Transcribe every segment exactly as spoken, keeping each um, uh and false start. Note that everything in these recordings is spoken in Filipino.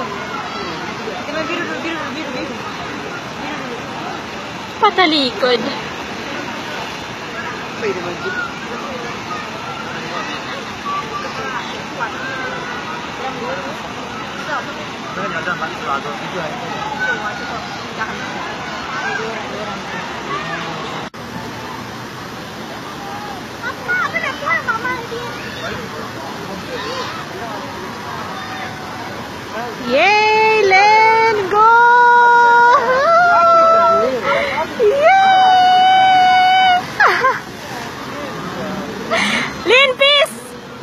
Patalikod. Yay, Len, go! Yay! Len, peace!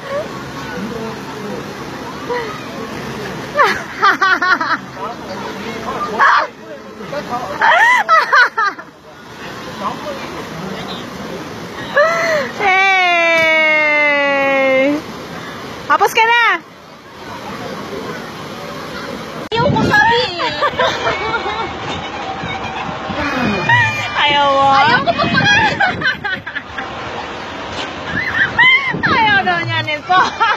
Hey! Hapos ka na! Ayaw ko sabi! Ayaw mo? Ayaw ko pa pa! Ayaw daw niya nito!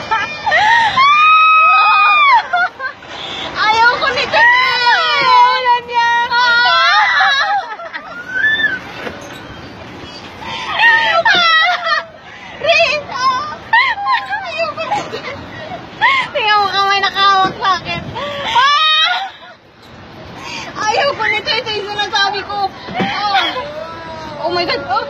Ayaw ko nito! Ayaw niya! Rita! Ayaw ko nito! Tingnan mo kamay nakahawak sa akin. Ayaw ko nito! Ito yung sinasabi ko! Oh my God! Oh!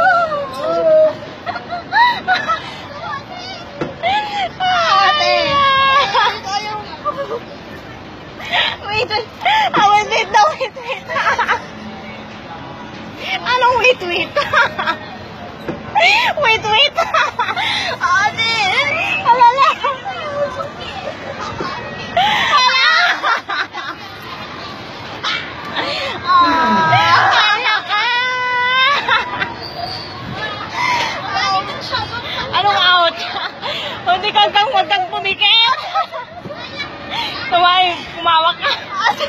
Ate! Ayaw ko! Wait, wait! Ah, wait, wait daw! Wait, wait! Anong wait, wait? Wait, wait! Ate! Alala! Anong out? Hindi ka kang huwag kang pumikit. Tumay, kumawak ka.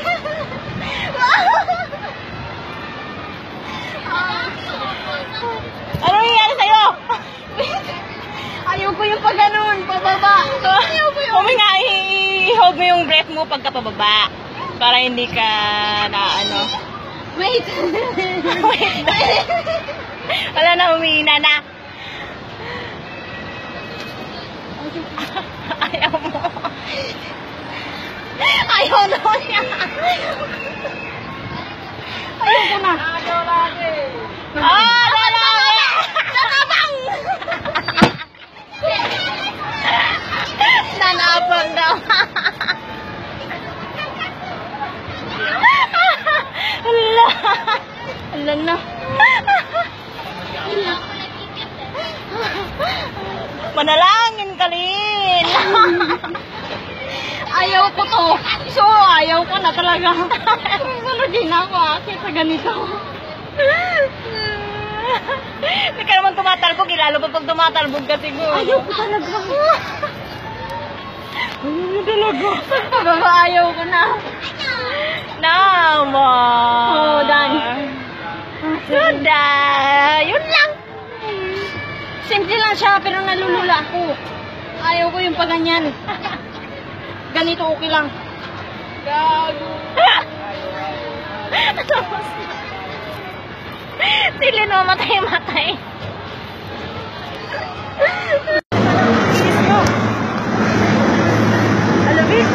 Anong nangyari sa'yo? Ayaw ko yung pag ganun, pababa. Ayaw ko yung... Huminga, i-hold mo yung breath mo pagka pababa. Para hindi ka na ano. Wait! Wait! Wala na, humihina na. Ayaw mo. Ayaw na niya. Ayaw ko na. Ayaw lagi. Ah, lalaki! Nanabang! Nanabang daw. Hala. Hala na. Manalangin ka, Lin. Ayaw ko to. So, ayaw ko na talaga. Salugin ako, akit sa ganito. Hindi ka naman tumatalbog. Lalo pa pag tumatalbog ka siguro. Ayaw ko talaga. Ayaw ko talaga. Pagpababa, ayaw ko na. Naman. Oh, done. Suda. Yun lang. Simple lang siya, pero nalulula ako. Ayaw ko yung paganyan. Ganito okay lang. Gago. Sili no, matay-matay. Alabik.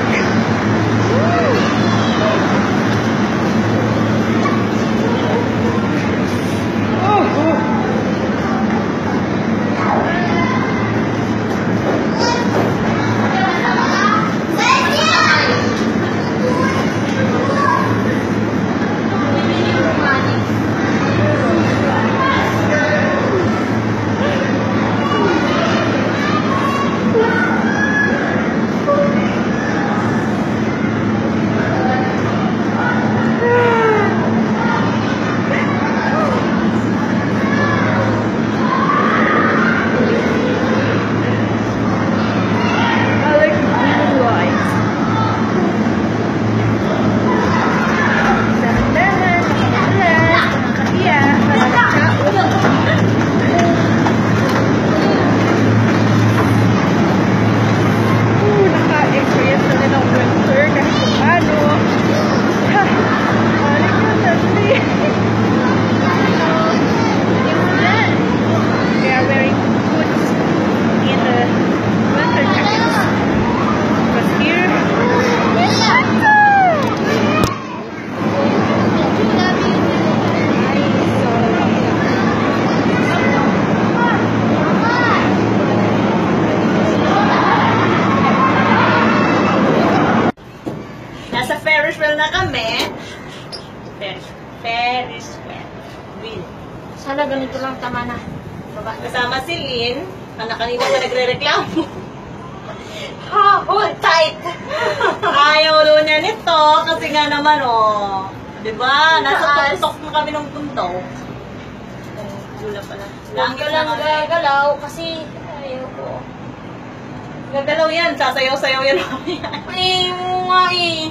Nag-travel na kami. Ferris, Ferris wheel. Sana ganito lang tama na. Baba. Kasama si Lynn. Ang kanina pa nagre-reklamo. Ha, hold tight. Ayaw lo niya nito kasi nga naman oh. Diba? Nasa tuktok na kami ng punto. Gula pala. Huwag ka lang gagalaw kasi ayaw ko. Gagalaw yan. Sasayaw-sayaw yan. Ay, mo nga eh.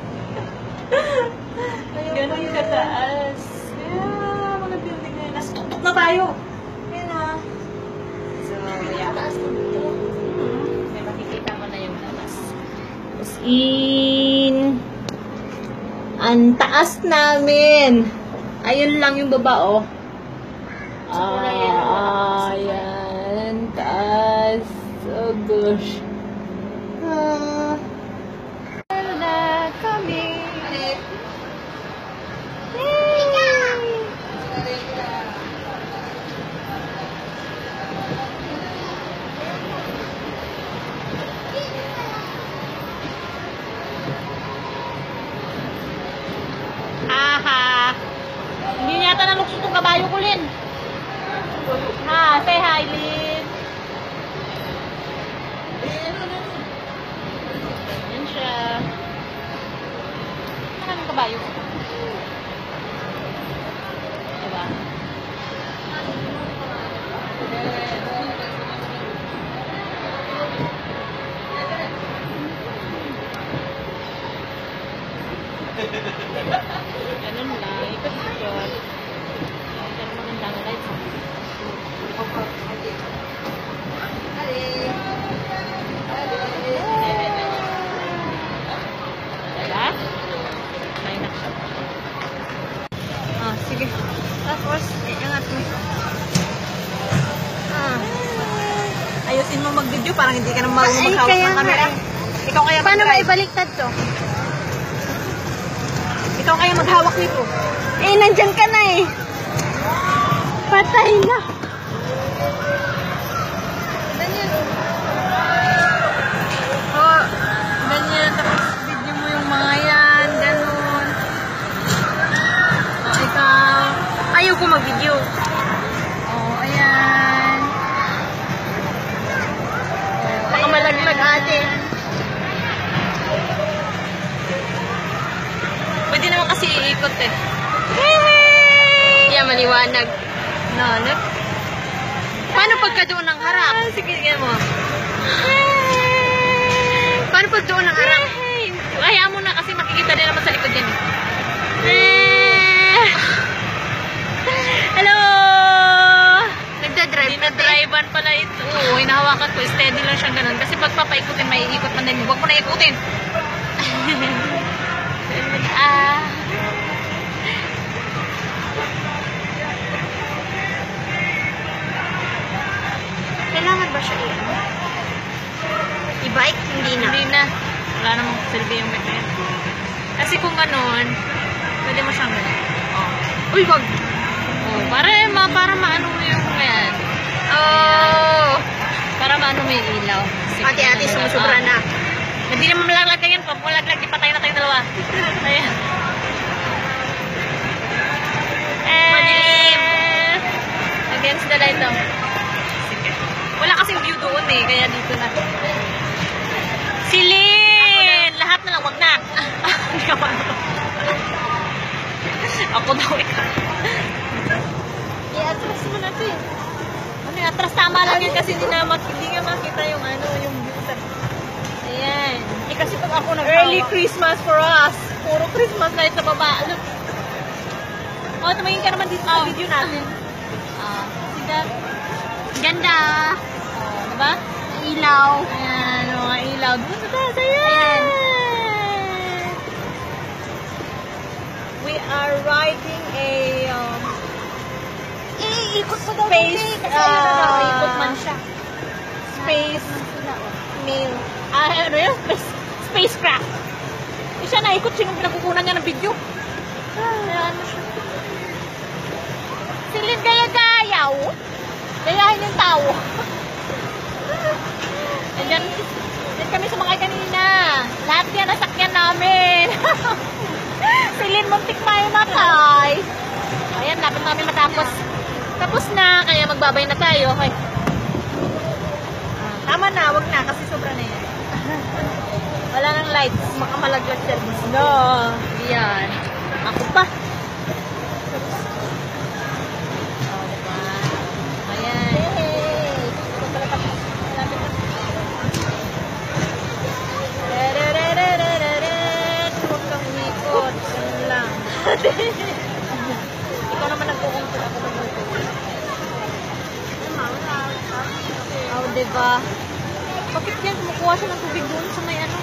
Ganun kataas. Yeah, mga building na yun. Nasa tuktok na tayo. Yun ah. So, yeah. Taas na dito. May makikita mo na yung taas. As in, ang taas namin. Ayun lang yung baba, oh. Ah, ayan. Taas. Oh, gosh. Ah. Na kami. Aha. Hindi yata nalukso itong kabayo ko, Lin. Ha, say hi, Lin. Yan siya. Saan ang kabayo ko? Diba? Ganun lang, ikot-ikot. Pero magandang lights. Diba? May na. Ah, sige. Tapos, iangat mo. Ah. Ayusin mo mag-video parang hindi ka na marunong Ay, mag-hawak kaya ng camera. nga Ikaw kaya Paano ba mag-drive. ibaliktad to? Ikaw kaya maghawak nito. Eh, nandyan ka na eh. Patay na. Ganyan. Oh, ganyan. Tapos video mo yung mga yan. Ganun. Oh, ikaw. Ayaw ko mag-video. Oh, ayan. Baka malaglag ate. Pwede naman kasi iikot eh. Yeah, maliwanag. No, no. Paano pagka doon ng harap? Ah, sige, sige mo. Paano pag doon ng harap? Hayaan mo na kasi makikita din naman sa likod yan. Hello! Nagdadrive na Dinadrivean pala ito. Oo, hinahawakan ko. Steady lang siyang ganun. Kasi pag papaikutin, may iikot man din. Huwag mo na ikutin. Ah. Kailangan ba siya i- i-bike? Hindi na. Hindi na. Wala namang silbi yung bike na yun. Kasi kung ganun, pwede mo siyang ganun. Oh. Uy, wag! Oh, para, ma, para maano mo yung yan. Oh! Para maano mo yung ilaw. Sige, Ate-ate, ganun. sumusubra Ah. na. Hindi naman malaglag ka yan. Pag malaglag, di patay na tayong dalawa. Ayan. Madilim. Eh, against the light daw. Sige. Wala kasing view doon eh, kaya dito na. Silin! Lahat na lang, wag na. Hindi ka pa. Ako daw ikaw. I-atras mo natin. Ano yung atras? Tama lang yun kasi hindi na mak- hindi nga makita yung ano, yung view sa... Ayan. Eh kasi pag ako nag Early Christmas for us. Puro Christmas light sa baba. Look. Oh, tumingin ka naman dito sa video natin. Ah, see that? Ganda. Oh, diba? Ilaw. Ayan, mga ilaw. Doon sa taas. Ayan. We are riding a um, Eh, ikot mo daw. Space, kasi, kasi ah, ano na, ikot man siya. space mail. Ah, ano yun? Space, spacecraft. Eh, siya naikot. Sinong pinakukunan niya ng video? Ah, ano siya? Silid gaya-gayaw. Gayahin yung tao. And then, then kami sumakay kanina. Lahat yan nasakyan namin. muntik maimatay. Ayan, lapit namin matapos. Tapos na, kaya magbabay na tayo. Okay. Ah, tama na, wag na, kasi sobra na yan. Wala nang lights, makamalaglag service. No. Yan. Ako pa. Ikaw naman nagkukumpul ako ng mga. Oh, diba? Bakit yan? Kumukuha siya ng tubig doon sa may ano?